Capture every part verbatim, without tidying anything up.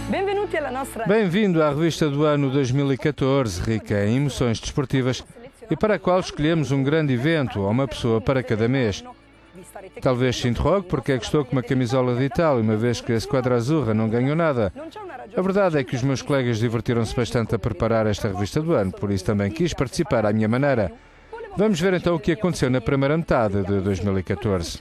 Bem-vindo à revista do ano dois mil e catorze, rica em emoções desportivas e para a qual escolhemos um grande evento ou uma pessoa para cada mês. Talvez se interrogue porque é que estou com uma camisola de Itália, uma vez que a Squadra Azzurra não ganhou nada. A verdade é que os meus colegas divertiram-se bastante a preparar esta revista do ano, por isso também quis participar à minha maneira. Vamos ver então o que aconteceu na primeira metade de dois mil e catorze.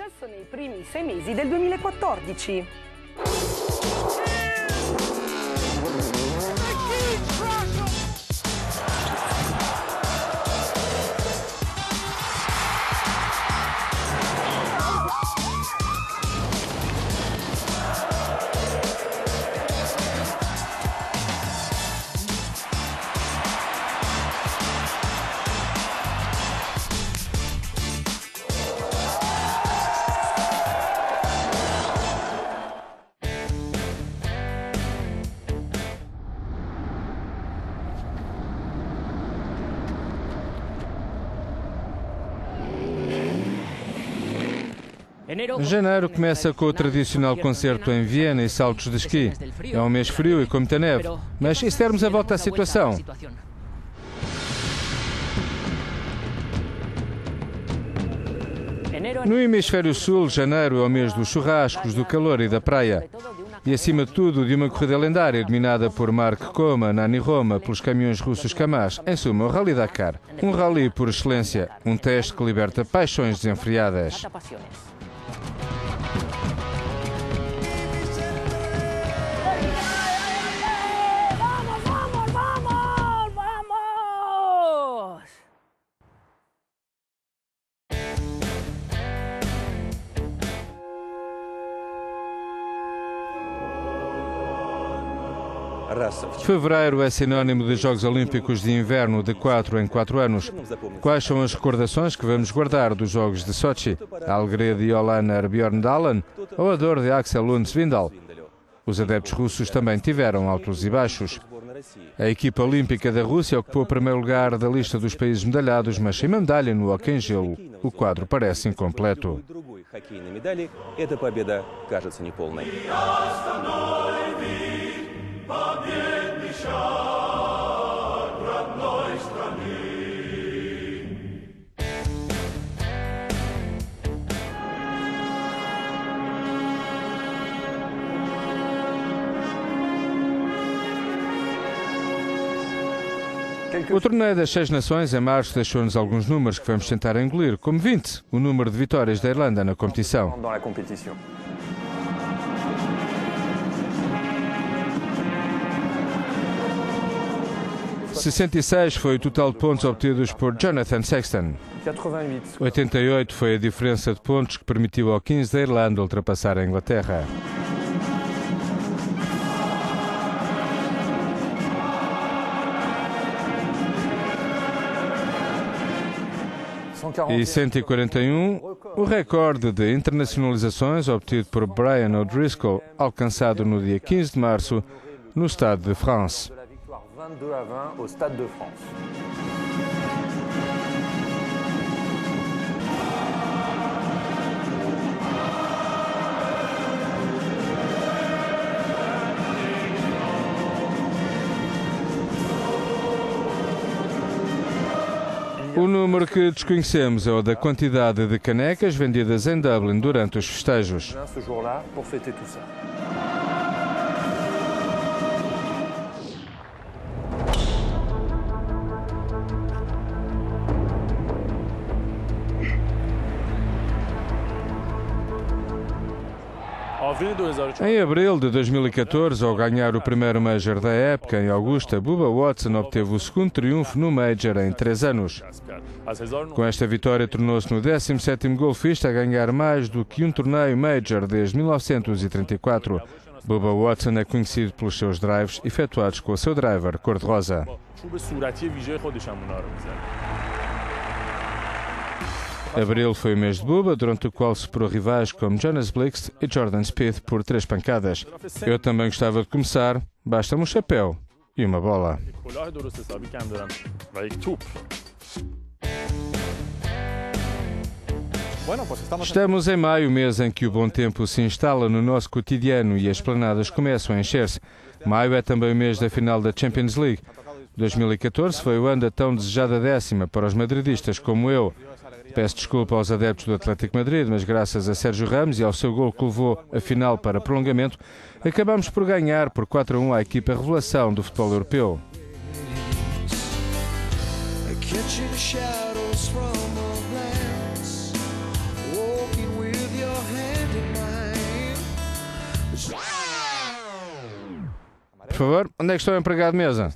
Janeiro começa com o tradicional concerto em Viena e saltos de esqui. É um mês frio e com muita neve. Mas e se dermos a volta à situação? No hemisfério sul, janeiro é o mês dos churrascos, do calor e da praia. E acima de tudo, de uma corrida lendária dominada por Mark Koma, Nani Roma, pelos caminhões russos Kamaz. Em suma, o Rally Dakar. Um rally por excelência, um teste que liberta paixões desenfreadas. Fevereiro é sinónimo de Jogos Olímpicos de Inverno de quatro em quatro anos. Quais são as recordações que vamos guardar dos Jogos de Sochi? A alegria de Olanar Bjorndalen ou a dor de Axel Lund Svindal? Os adeptos russos também tiveram altos e baixos. A equipa olímpica da Rússia ocupou o primeiro lugar da lista dos países medalhados, mas sem uma medalha no hóquei em gelo, o quadro parece incompleto. O torneio das Seis Nações em março deixou-nos alguns números que vamos tentar engolir, como vinte, o número de vitórias da Irlanda na competição. sessenta e seis foi o total de pontos obtidos por Jonathan Sexton. oitenta e oito foi a diferença de pontos que permitiu ao quinze da Irlanda ultrapassar a Inglaterra. E cento e quarenta e um, o recorde de internacionalizações obtido por Brian O'Driscoll, alcançado no dia quinze de março no Stade de France. O número que desconhecemos é o da quantidade de canecas vendidas em Dublin durante os festejos. Em abril de dois mil e catorze, ao ganhar o primeiro Major da época em Augusta, Bubba Watson obteve o segundo triunfo no Major em três anos. Com esta vitória, tornou-se no décimo sétimo golfista a ganhar mais do que um torneio Major desde mil novecentos e trinta e quatro. Bubba Watson é conhecido pelos seus drives efetuados com o seu driver cor-de-rosa. Abril foi o mês de Bubba, durante o qual superou rivais como Jonas Blixt e Jordan Spieth por três pancadas. Eu também gostava de começar, basta-me um chapéu e uma bola. Estamos em maio, mês em que o bom tempo se instala no nosso cotidiano e as esplanadas começam a encher-se. Maio é também o mês da final da Champions League. dois mil e catorze foi o ano da tão desejada décima para os madridistas como eu. Peço desculpa aos adeptos do Atlético Madrid, mas graças a Sérgio Ramos e ao seu gol que levou a final para prolongamento, acabamos por ganhar por quatro a um à equipa revelação do futebol europeu. Por favor, onde é que está o empregado de mesa?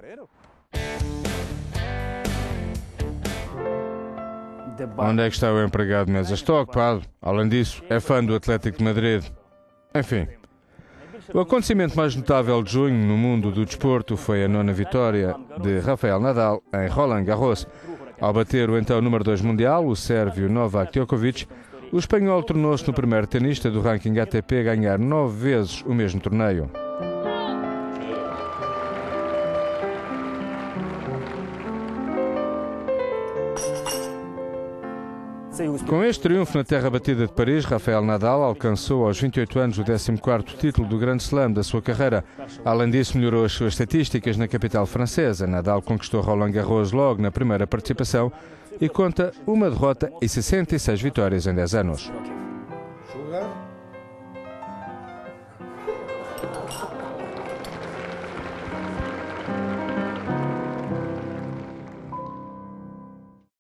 Onde é que está o empregado de mesa? Estou ocupado. Além disso, é fã do Atlético de Madrid. Enfim. O acontecimento mais notável de junho no mundo do desporto foi a nona vitória de Rafael Nadal em Roland Garros. Ao bater o então número dois mundial, o sérvio Novak Djokovic, o espanhol tornou-se no primeiro tenista do ranking A T P a ganhar nove vezes o mesmo torneio. Com este triunfo na terra batida de Paris, Rafael Nadal alcançou aos vinte e oito anos o décimo quarto título do Grand Slam da sua carreira. Além disso, melhorou as suas estatísticas na capital francesa. Nadal conquistou Roland Garros logo na primeira participação e conta uma derrota e sessenta e seis vitórias em dez anos.